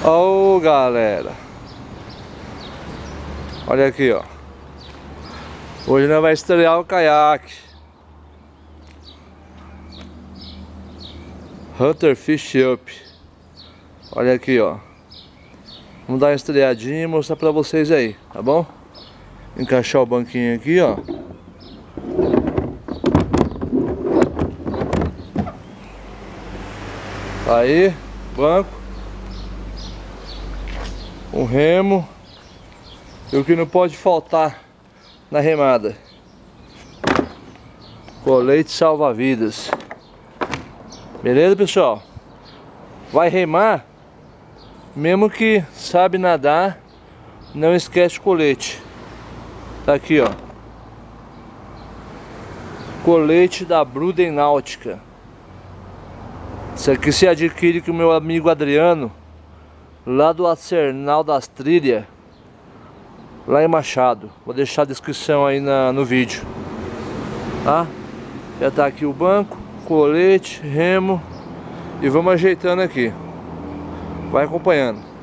Ô, galera, olha aqui, ó. Hoje nós vamos estrear o caiaque Hunter Fish Up. Olha aqui, ó. Vamos dar uma estreadinha e mostrar pra vocês aí, tá bom? Encaixar o banquinho aqui, ó. Aí, banco, um remo e o que não pode faltar na remada: colete salva-vidas. Beleza, pessoal? Vai remar, mesmo que sabe nadar, não esquece o colete. Tá aqui, ó. Colete da Bruden Náutica. Isso aqui se adquire com o meu amigo Adriano, lá do Arsenal das Trilhas, lá em Machado. Vou deixar a descrição aí no vídeo, tá? Já tá aqui o banco, colete, remo, e vamos ajeitando aqui. Vai acompanhando.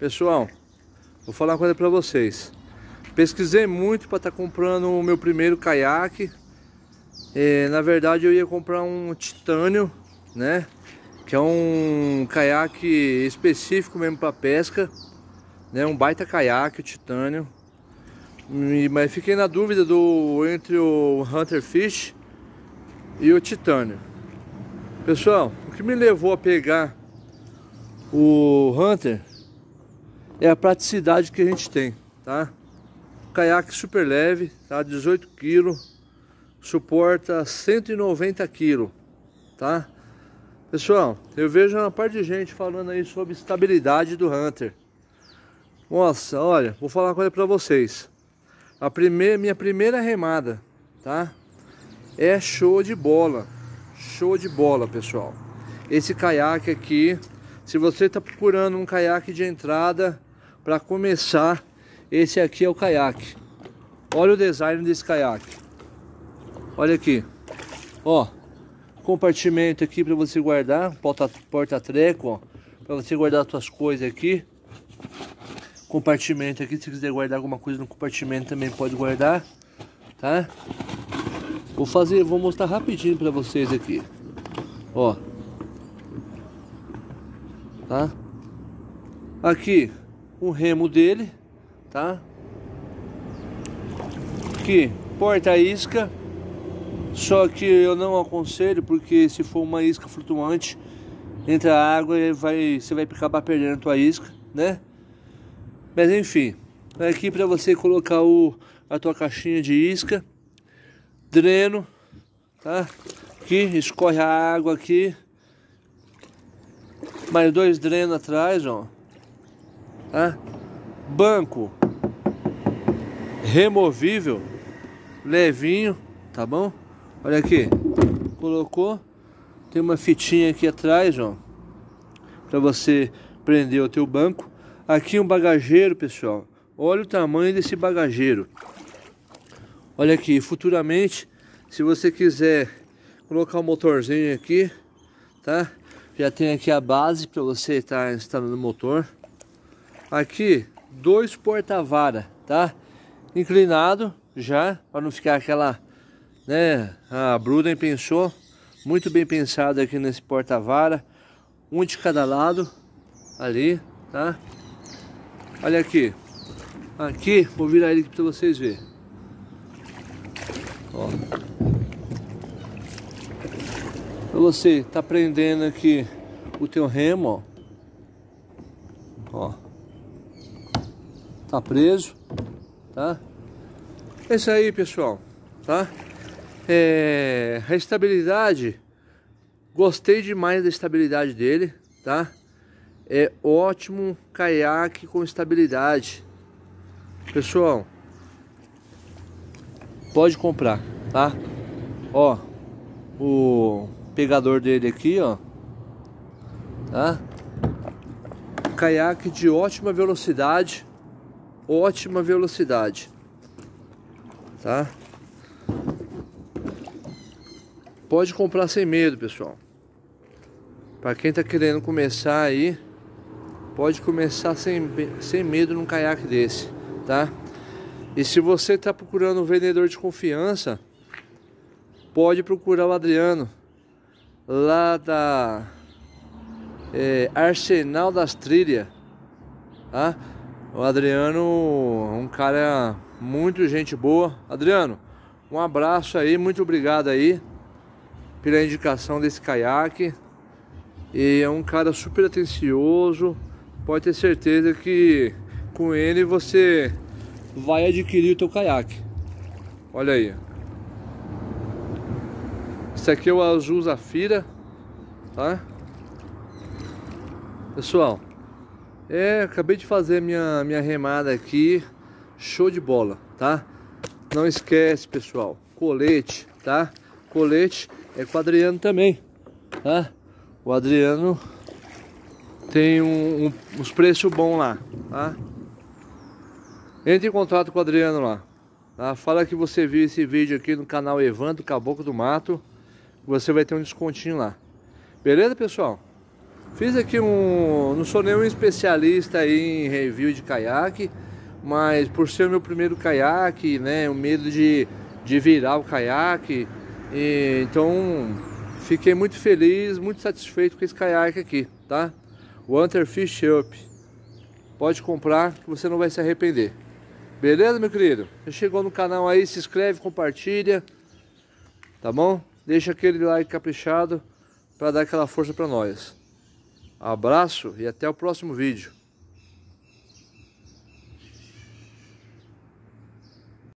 Pessoal, vou falar uma coisa pra vocês. Pesquisei muito para estar comprando o meu primeiro caiaque. Na verdade eu ia comprar um titânio, né? Que é um caiaque específico mesmo para pesca, né? Um baita caiaque, o titânio. Mas fiquei na dúvida entre o Hunter Fish e o titânio. Pessoal, o que me levou a pegar o Hunter é a praticidade que a gente tem, tá? Caiaque super leve, tá? 18 kg, suporta 190 kg, tá? Pessoal, eu vejo uma parte de gente falando aí sobre estabilidade do Hunter. Nossa, olha, vou falar uma coisa pra vocês. Minha primeira remada, tá? É show de bola, pessoal. Esse caiaque aqui, se você tá procurando um caiaque de entrada para começar, esse aqui é o caiaque. Olha o design desse caiaque. Olha aqui, ó, compartimento aqui para você guardar, porta-treco, ó, para você guardar as suas coisas aqui. Compartimento aqui, se quiser guardar alguma coisa no compartimento também pode guardar, tá? Vou mostrar rapidinho para vocês aqui, ó, tá? Aqui o remo dele, tá? Aqui porta-isca, só que eu não aconselho porque se for uma isca flutuante, entra a água e você vai acabar perdendo a tua isca, né? Mas enfim, aqui para você colocar a tua caixinha de isca, dreno, tá? Aqui escorre a água aqui, mais 2 drenos atrás, ó, tá? Banco removível, levinho, tá bom? Olha aqui, colocou, tem uma fitinha aqui atrás, ó, para você prender o teu banco. Aqui um bagageiro, pessoal. Olha o tamanho desse bagageiro. Olha aqui, futuramente, se você quiser colocar um motorzinho aqui, tá? Já tem aqui a base para você estar instalando o motor. Aqui, 2 porta-vara, tá? Inclinado já, para não ficar aquela, né? A Bruden pensou, muito bem pensado aqui nesse porta-vara. Um de cada lado, ali, tá? Olha aqui, aqui, vou virar ele aqui para vocês verem. Ó. Pra você tá prendendo aqui o teu remo, ó. Tá preso, tá? É isso aí, pessoal, tá? A estabilidade, gostei demais da estabilidade dele, tá? É ótimo caiaque com estabilidade. Pessoal, pode comprar, tá? Ó, o pegador dele aqui, ó, tá? Caiaque de ótima velocidade, tá? Pode comprar sem medo, pessoal. Para quem tá querendo começar aí, pode começar sem medo num caiaque desse, tá? E se você tá procurando um vendedor de confiança, pode procurar o Adriano, lá da Arsenal das Trilhas, tá? O Adriano é um cara muito gente boa. Adriano, um abraço aí, muito obrigado aí pela indicação desse caiaque. E é um cara super atencioso. Pode ter certeza que com ele você vai adquirir o teu caiaque. Olha aí. Esse aqui é o azul Zafira, tá? Pessoal, acabei de fazer minha remada aqui. Show de bola, tá? Não esquece, pessoal, colete, tá? Colete é com o Adriano também, tá? O Adriano tem uns preços bons lá, tá? Entre em contato com o Adriano lá, tá? Fala que você viu esse vídeo aqui no canal Evandro Caboclo do Mato. Você vai ter um descontinho lá. Beleza, pessoal? Fiz aqui não sou nenhum especialista aí em review de caiaque, mas por ser o meu primeiro caiaque, né, o medo de virar o caiaque, então fiquei muito feliz, muito satisfeito com esse caiaque aqui, tá? O Hunter Fish Up. Pode comprar que você não vai se arrepender. Beleza, meu querido? Você chegou no canal aí, se inscreve, compartilha, tá bom? Deixa aquele like caprichado para dar aquela força para nós. Abraço e até o próximo vídeo.